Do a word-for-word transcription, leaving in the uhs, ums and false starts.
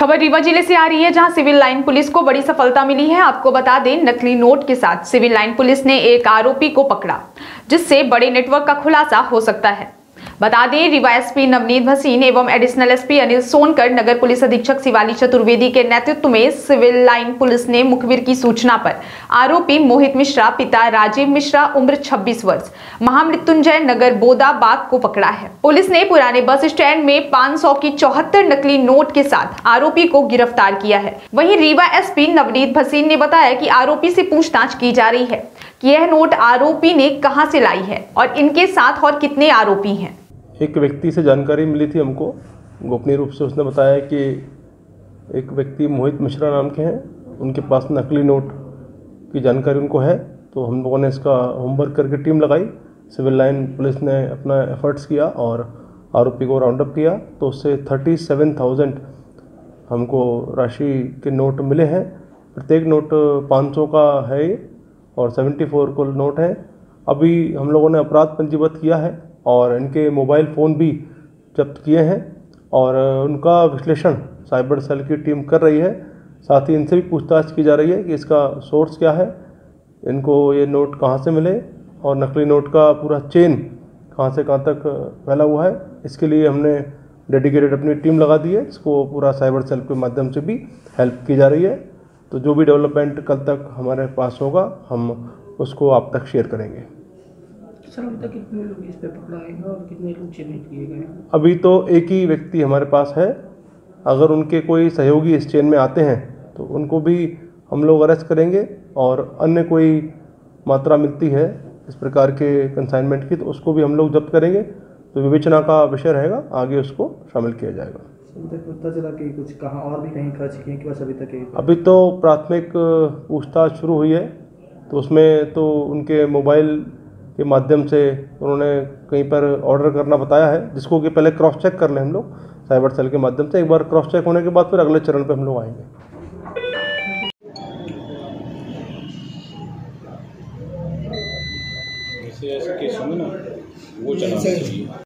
खबर रीवा जिले से आ रही है, जहां सिविल लाइन पुलिस को बड़ी सफलता मिली है। आपको बता दें, नकली नोट के साथ सिविल लाइन पुलिस ने एक आरोपी को पकड़ा, जिससे बड़े नेटवर्क का खुलासा हो सकता है। बता दें, रीवा एसपी नवनीत भसीन एवं एडिशनल एसपी अनिल सोनकर, नगर पुलिस अधीक्षक शिवाली चतुर्वेदी के नेतृत्व में सिविल लाइन पुलिस ने मुखबिर की सूचना पर आरोपी मोहित मिश्रा, पिता राजीव मिश्रा, उम्र छब्बीस वर्ष, महामृत्युंजय नगर बोदा बाग को पकड़ा है। पुलिस ने पुराने बस स्टैंड में पाँच सौ की चौहत्तर नकली नोट के साथ आरोपी को गिरफ्तार किया है। वहीं रीवा एसपी नवनीत भसीन ने बताया कि आरोपी से पूछताछ की जा रही है कि यह नोट आरोपी ने कहां से लाई है और इनके साथ और कितने आरोपी हैं। एक व्यक्ति से जानकारी मिली थी हमको गोपनीय रूप से। उसने बताया कि एक व्यक्ति मोहित मिश्रा नाम के हैं, उनके पास नकली नोट की जानकारी उनको है। तो हम लोगों ने इसका होमवर्क करके टीम लगाई। सिविल लाइन पुलिस ने अपना एफर्ट्स किया और आरोपी को राउंड अप किया। तो उससे थर्टी सेवन थाउजेंड हमको राशि के नोट मिले हैं। प्रत्येक नोट पाँच सौ का है और सेवेंटी फोर कुल नोट है। अभी हम लोगों ने अपराध पंजीबद्ध किया है और इनके मोबाइल फ़ोन भी जब्त किए हैं और उनका विश्लेषण साइबर सेल की टीम कर रही है। साथ ही इनसे भी पूछताछ की जा रही है कि इसका सोर्स क्या है, इनको ये नोट कहाँ से मिले और नकली नोट का पूरा चेन कहाँ से कहाँ तक फैला हुआ है। इसके लिए हमने डेडिकेटेड अपनी टीम लगा दी है। इसको पूरा साइबर सेल के माध्यम से भी हेल्प की जा रही है। तो जो भी डेवलपमेंट कल तक हमारे पास होगा, हम उसको आप तक शेयर करेंगे। सर, अभी तक कितने लोग इस पे पकड़ा है और कितने लोग चिन्हित किए गए हैं? अभी तो एक ही व्यक्ति हमारे पास है। अगर उनके कोई सहयोगी इस चेन में आते हैं तो उनको भी हम लोग अरेस्ट करेंगे और अन्य कोई मात्रा मिलती है इस प्रकार के कंसाइनमेंट की तो उसको भी हम लोग जब्त करेंगे। तो विवेचना का विषय रहेगा, आगे उसको शामिल किया जाएगा। अभी तक पता चला कि कुछ कहाँ और भी कहीं खर्च किए कि बस अभी तक? अभी तो प्राथमिक पूछताछ शुरू हुई है। तो उसमें तो उनके मोबाइल के माध्यम से उन्होंने कहीं पर ऑर्डर करना बताया है, जिसको कि पहले क्रॉस चेक कर लें हम लोग साइबर सेल के माध्यम से। एक बार क्रॉस चेक होने के बाद फिर अगले चरण पे हम लोग आएंगे। ऐसे ऐसे केस होंगे ना, वो चलाना चाहिए।